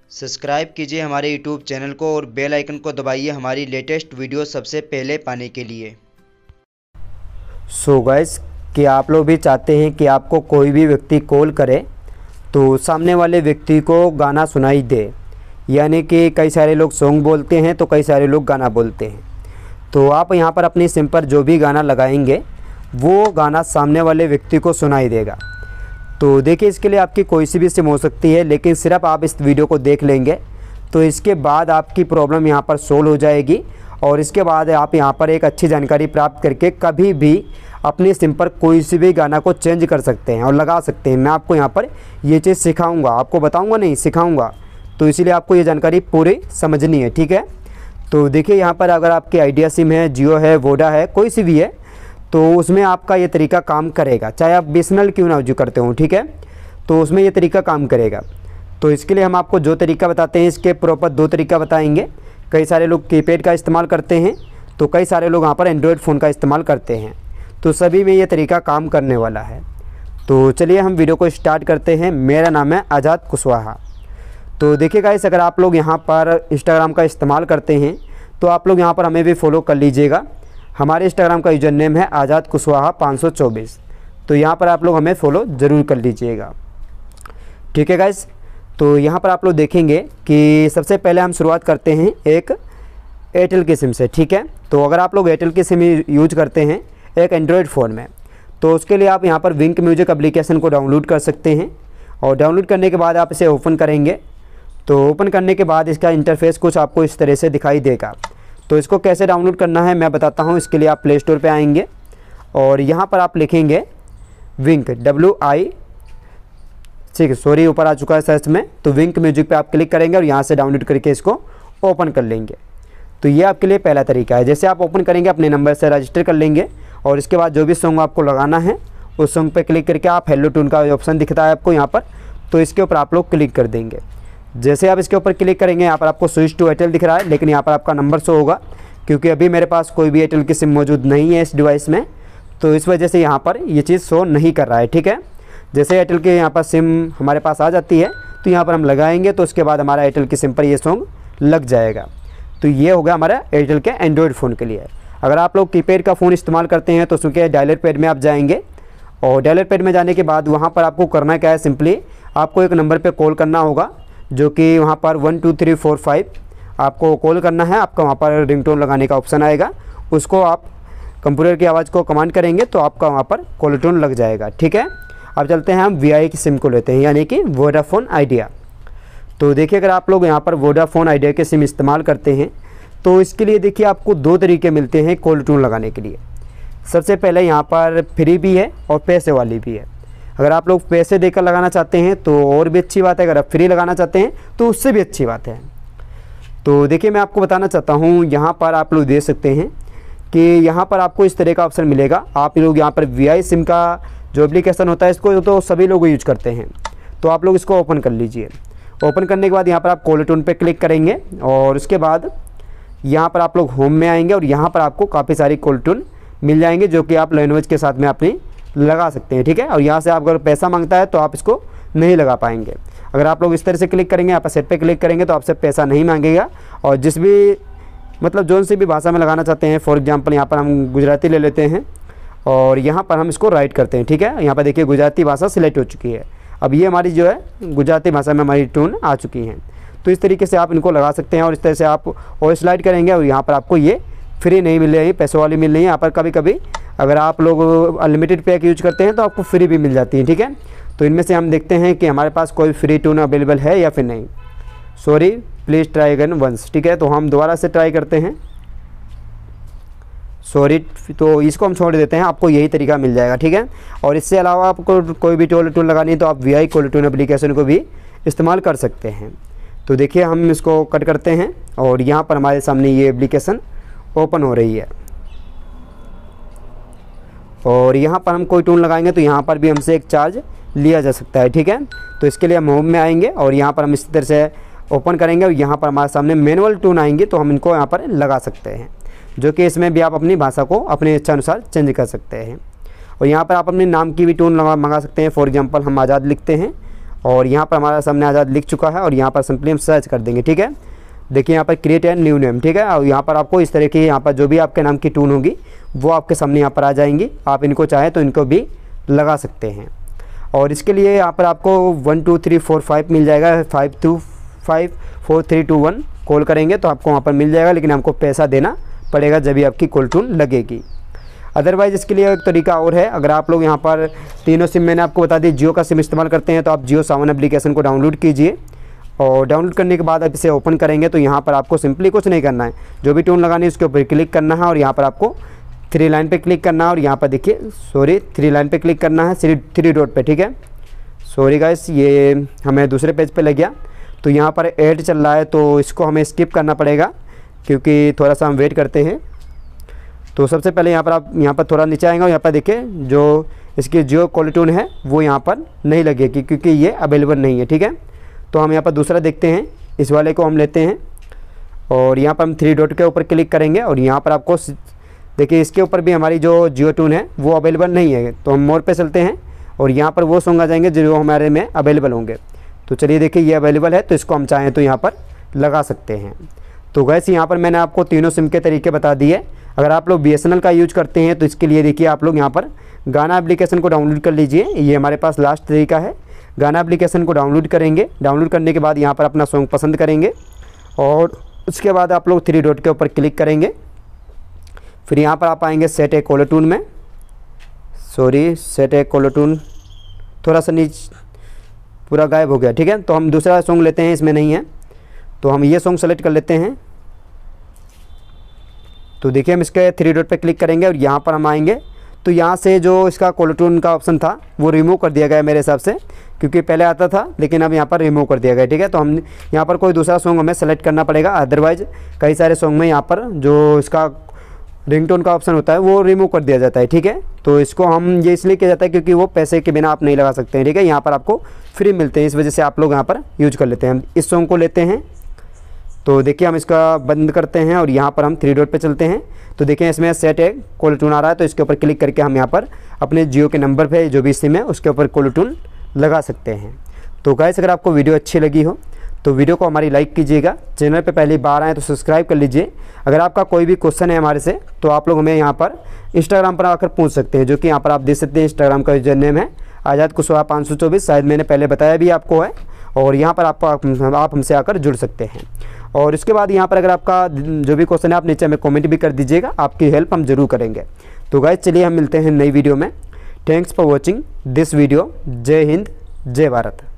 Subscribe कीजिए हमारे YouTube channel को और बेल आइकन को दबाइए हमारी लेटेस्ट वीडियो सबसे पहले पाने के लिए। सो गाइस, कि आप लोग भी चाहते हैं कि आपको कोई भी व्यक्ति कॉल करे तो सामने वाले व्यक्ति को गाना सुनाई दे, यानी कि कई सारे लोग सॉन्ग बोलते हैं तो कई सारे लोग गाना बोलते हैं। तो आप यहाँ पर अपनी सिम पर जो भी गाना लगाएंगे वो गाना सामने वाले व्यक्ति को सुनाई देगा। तो देखिए, इसके लिए आपकी कोई सी भी सिम हो सकती है, लेकिन सिर्फ आप इस वीडियो को देख लेंगे तो इसके बाद आपकी प्रॉब्लम यहाँ पर सोल्व हो जाएगी और इसके बाद आप यहाँ पर एक अच्छी जानकारी प्राप्त करके कभी भी अपनी सिम पर कोई सी भी गाना को चेंज कर सकते हैं और लगा सकते हैं। मैं आपको यहाँ पर ये चीज़ सिखाऊंगा, आपको बताऊंगा नहीं, सिखाऊंगा, तो इसीलिए आपको ये जानकारी पूरी समझनी है, ठीक है। तो देखिए, यहाँ पर अगर आपकी आइडिया सिम है, जियो है, वोडा है, कोई सी भी है, तो उसमें आपका ये तरीका काम करेगा, चाहे आप बीएसएनएल क्यों ना यूज करते हो, ठीक है। तो उसमें ये तरीका काम करेगा। तो इसके लिए हम आपको जो तरीका बताते हैं, इसके प्रॉपर दो तरीका बताएंगे। कई सारे लोग कीपैड का इस्तेमाल करते हैं तो कई सारे लोग यहाँ पर एंड्रॉयड फ़ोन का इस्तेमाल करते हैं, तो सभी में ये तरीका काम करने वाला है। तो चलिए हम वीडियो को स्टार्ट करते हैं। मेरा नाम है आज़ाद कुशवाहा। तो देखिए गाइस, अगर आप लोग यहाँ पर इंस्टाग्राम का इस्तेमाल करते हैं तो आप लोग यहाँ पर हमें भी फॉलो कर लीजिएगा। हमारे इंस्टाग्राम का यूज़र नेम है आज़ाद कुशवाहा 524। तो यहाँ पर आप लोग हमें फॉलो ज़रूर कर लीजिएगा, ठीक है गाइस। तो यहाँ पर आप लोग देखेंगे कि सबसे पहले हम शुरुआत करते हैं एक एयरटेल की सिम से, ठीक है। तो अगर आप लोग एयरटेल की सिम यूज करते हैं एक एंड्रॉयड फ़ोन में, तो उसके लिए आप यहाँ पर विंक म्यूजिक एप्लीकेशन को डाउनलोड कर सकते हैं और डाउनलोड करने के बाद आप इसे ओपन करेंगे। तो ओपन करने के बाद इसका इंटरफेस कुछ आपको इस तरह से दिखाई देगा। तो इसको कैसे डाउनलोड करना है मैं बताता हूँ। इसके लिए आप प्ले स्टोर पे आएंगे और यहाँ पर आप लिखेंगे विंक, ऊपर आ चुका है सर्च में, तो विंक म्यूजिक पे आप क्लिक करेंगे और यहाँ से डाउनलोड करके इसको ओपन कर लेंगे। तो ये आपके लिए पहला तरीका है। जैसे आप ओपन करेंगे अपने नंबर से रजिस्टर कर लेंगे और इसके बाद जो भी सॉन्ग आपको लगाना है उस सॉन्ग पे क्लिक करके आप हेलो टून का ऑप्शन दिखता है आपको यहाँ पर, तो इसके ऊपर आप लोग क्लिक कर देंगे। जैसे आप इसके ऊपर क्लिक करेंगे यहाँ पर आपको स्विच टू एयरटेल दिख रहा है, लेकिन यहाँ पर आपका नंबर शो होगा क्योंकि अभी मेरे पास कोई भी एयरटेल की सिम मौजूद नहीं है इस डिवाइस में, तो इस वजह से यहाँ पर ये चीज़ शो नहीं कर रहा है, ठीक है। जैसे एयरटेल के यहाँ पर सिम हमारे पास आ जाती है तो यहाँ पर हम लगाएंगे तो उसके बाद हमारा एयरटेल की सिम पर ये सॉन्ग लग जाएगा। तो ये होगा हमारा एयरटेल के एंड्रॉयड फ़ोन के लिए। अगर आप लोग कीपैड का फ़ोन इस्तेमाल करते हैं तो उसके डायलर पैड में आप जाएंगे और डायलर पैड में जाने के बाद वहाँ पर आपको करना क्या है, सिंपली आपको एक नंबर पर कॉल करना होगा जो कि वहाँ पर 1 2 3 4 5 आपको कॉल करना है। आपका वहाँ पर रिंगटोन लगाने का ऑप्शन आएगा, उसको आप कंप्यूटर की आवाज़ को कमांड करेंगे तो आपका वहाँ पर कॉल टोन लग जाएगा, ठीक है। अब चलते हैं हम वीआई की सिम को लेते हैं, यानी कि वोडाफोन आइडिया। तो देखिए, अगर आप लोग यहाँ पर वोडाफोन आइडिया के सिम इस्तेमाल करते हैं तो इसके लिए देखिए आपको दो तरीके मिलते हैं कॉल टोन लगाने के लिए। सबसे पहले यहाँ पर फ्री भी है और पैसे वाली भी है। अगर आप लोग पैसे देकर लगाना चाहते हैं तो और भी अच्छी बात है, अगर आप फ्री लगाना चाहते हैं तो उससे भी अच्छी बात है। तो देखिए, मैं आपको बताना चाहता हूँ, यहाँ पर आप लोग देख सकते हैं कि यहाँ पर आपको इस तरह का ऑप्शन मिलेगा। आप लोग यहाँ पर वीआई सिम का जो एप्लीकेशन होता है इसको तो सभी लोग यूज करते हैं, तो आप लोग इसको ओपन कर लीजिए। ओपन करने के बाद यहाँ पर आप कॉल टोन पे क्लिक करेंगे और उसके बाद यहाँ पर आप लोग होम में आएंगे और यहाँ पर आपको काफ़ी सारी कॉल टोन मिल जाएंगे जो कि आप लैंग्वेज के साथ में अपनी लगा सकते हैं, ठीक है। और यहाँ से आप अगर पैसा मांगता है तो आप इसको नहीं लगा पाएंगे। अगर आप लोग इस तरह से क्लिक करेंगे, यहाँ पर सेट पे क्लिक करेंगे तो आपसे पैसा नहीं मांगेगा और जिस भी मतलब जो सी भी भाषा में लगाना चाहते हैं, फॉर एग्जांपल यहाँ पर हम गुजराती ले लेते हैं और यहाँ पर हम इसको राइट करते हैं, ठीक है। यहाँ पर देखिए गुजराती भाषा सिलेक्ट हो चुकी है। अब ये हमारी जो है गुजराती भाषा में हमारी टून आ चुकी हैं। तो इस तरीके से आप इनको लगा सकते हैं और इस तरह से आप और स्लाइड करेंगे और यहाँ पर आपको ये फ्री नहीं मिल रही है, पैसों वाली मिल रही है। यहाँ पर कभी कभी अगर आप लोग अनलिमिटेड पैक यूज करते हैं तो आपको फ्री भी मिल जाती है, ठीक है। तो इनमें से हम देखते हैं कि हमारे पास कोई फ्री टून अवेलेबल है या फिर नहीं। Sorry, please try again once, ठीक है। तो हम दोबारा से ट्राई करते हैं। सॉरी, तो इसको हम छोड़ देते हैं, आपको यही तरीका मिल जाएगा, ठीक है। और इससे अलावा आपको कोई भी कॉल टून लगानी है तो आप वीआई कॉल टून एप्लीकेशन को भी इस्तेमाल कर सकते हैं। तो देखिए, हम इसको कट करते हैं और यहाँ पर हमारे सामने ये एप्लीकेशन ओपन हो रही है और यहाँ पर हम कोई टून लगाएंगे तो यहाँ पर भी हमसे एक चार्ज लिया जा सकता है, ठीक है। तो इसके लिए हम होम में आएंगे और यहाँ पर हम इस तरह से ओपन करेंगे और यहाँ पर हमारे सामने मैनुअल टून आएंगे तो हम इनको यहाँ पर लगा सकते हैं, जो कि इसमें भी आप अपनी भाषा को अपने इच्छा अनुसार चेंज कर सकते हैं। और यहाँ पर आप अपने नाम की भी टून मंगा सकते हैं। फॉर एग्जांपल हम आज़ाद लिखते हैं और यहाँ पर हमारा सामने आज़ाद लिख चुका है और यहाँ पर सिंपली हम सर्च कर देंगे। ठीक है, देखिए यहाँ पर क्रिएट एंड न्यू नेम। ठीक है, और यहाँ पर आपको इस तरह की यहाँ पर जो भी आपके नाम की टून होगी वो आपके सामने यहाँ पर आ जाएंगी। आप इनको चाहें तो इनको भी लगा सकते हैं। और इसके लिए यहाँ पर आपको 1 2 3 4 5 मिल जाएगा। 5 2 5 4 3 2 1 कॉल करेंगे तो आपको वहाँ पर मिल जाएगा, लेकिन आपको पैसा देना पड़ेगा जब भी आपकी कॉल टून लगेगी। अदरवाइज़ इसके लिए एक तरीका और है, अगर आप लोग यहाँ पर तीनों सिम मैंने आपको बता दी जियो का सिम इस्तेमाल करते हैं तो आप जियो सावन एप्लीकेशन को डाउनलोड कीजिए और डाउनलोड करने के बाद आप इसे ओपन करेंगे तो यहाँ पर आपको सिंपली कुछ नहीं करना है, जो भी टून लगानी है उसके ऊपर क्लिक करना है और यहाँ पर आपको 3 लाइन पे क्लिक करना है और यहाँ पर देखिए 3 लाइन पे क्लिक करना है 3 डॉट पे। ठीक है, सॉरी गाइस ये हमें दूसरे पेज पे लग गया। तो यहाँ पर ऐड चल रहा है तो इसको हमें स्किप करना पड़ेगा क्योंकि थोड़ा सा हम वेट करते हैं। तो सबसे पहले यहाँ पर आप यहाँ पर थोड़ा नीचे आएंगे और यहाँ पर देखिए जो इसकी जियो कॉल टून है वो यहाँ पर नहीं लगेगी क्योंकि ये अवेलेबल नहीं है। ठीक है, तो हम यहाँ पर दूसरा देखते हैं, इस वाले को हम लेते हैं और यहाँ पर हम 3 डॉट के ऊपर क्लिक करेंगे और यहाँ पर आपको देखिए इसके ऊपर भी हमारी जो जियो टून है वो अवेलेबल नहीं है। तो हम मोर पे चलते हैं और यहाँ पर वो सॉन्ग आ जाएंगे जो हमारे में अवेलेबल होंगे। तो चलिए देखिए ये अवेलेबल है तो इसको हम चाहें तो यहाँ पर लगा सकते हैं। तो गैस यहाँ पर मैंने आपको तीनों सिम के तरीके बता दिए। अगर आप लोग BSNL का यूज करते हैं तो इसके लिए देखिए आप लोग यहाँ पर गाना एप्लीकेशन को डाउनलोड कर लीजिए। ये हमारे पास लास्ट तरीका है। गाना एप्लीकेशन को डाउनलोड करेंगे, डाउनलोड करने के बाद यहाँ पर अपना सॉन्ग पसंद करेंगे और उसके बाद आप लोग 3 डॉट के ऊपर क्लिक करेंगे। फिर यहाँ पर आप आएंगे सेट ए कॉलर टून में, सेट ए कॉलर टून थोड़ा सा नीचे पूरा गायब हो गया। ठीक है, तो हम दूसरा सॉन्ग लेते हैं, इसमें नहीं है तो हम ये सॉन्ग सेलेक्ट कर लेते हैं। तो देखिए हम इसके 3 डॉट पे क्लिक करेंगे और यहाँ पर हम आएंगे तो यहाँ से जो इसका कॉलर टून का ऑप्शन था वो रिमूव कर दिया गया मेरे हिसाब से, क्योंकि पहले आता था लेकिन अब यहाँ पर रिमूव कर दिया गया। ठीक है, तो हम यहाँ पर कोई दूसरा सॉन्ग हमें सेलेक्ट करना पड़ेगा। अदरवाइज़ कई सारे सॉन्ग में यहाँ पर जो इसका रिंगटोन का ऑप्शन होता है वो रिमूव कर दिया जाता है। ठीक है, तो इसको हम ये इसलिए किया जाता है क्योंकि वो पैसे के बिना आप नहीं लगा सकते हैं। ठीक है, यहाँ पर आपको फ्री मिलते हैं, इस वजह से आप लोग यहाँ पर यूज कर लेते हैं। हम इस सॉन्ग को लेते हैं तो देखिए हम इसका बंद करते हैं और यहाँ पर हम 3 डॉट पे चलते हैं। तो देखिए इसमें सेट है कॉलर टून आ रहा है तो इसके ऊपर क्लिक करके हम यहाँ पर अपने जियो के नंबर पे जो भी सिम है उसके ऊपर कॉलर टून लगा सकते हैं। तो गाइस अगर आपको वीडियो अच्छी लगी हो तो वीडियो को हमारी लाइक कीजिएगा, चैनल पे पहली बार आए तो सब्सक्राइब कर लीजिए। अगर आपका कोई भी क्वेश्चन है हमारे से तो आप लोग हमें यहाँ पर इंस्टाग्राम पर आकर पूछ सकते हैं, जो कि यहाँ पर आप देख सकते हैं इंस्टाग्राम का यूजर नेम है आज़ाद कुशवाहा 524, शायद मैंने पहले बताया भी आपको है। और यहाँ पर आप हमसे आकर जुड़ सकते हैं। और इसके बाद यहाँ पर अगर आपका जो भी क्वेश्चन है आप नीचे हमें कमेंट भी कर दीजिएगा, आपकी हेल्प हम ज़रूर करेंगे। तो गाइस चलिए हम मिलते हैं नई वीडियो में। Thanks for watching this video. जय हिंद, जय भारत।